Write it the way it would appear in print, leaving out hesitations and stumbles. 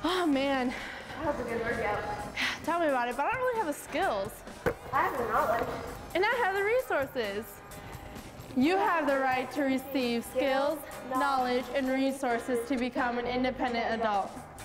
Oh man, That was a good workout. tell me about it, but I don't really have the skills. I have the knowledge. And I have the resources. You have the right to receive skills, knowledge, and resources to become an independent adult.